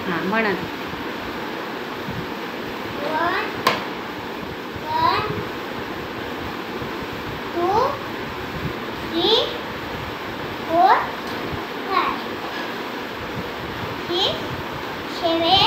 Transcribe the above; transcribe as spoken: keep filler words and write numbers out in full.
हां म्हण आता. One one two three four five six seven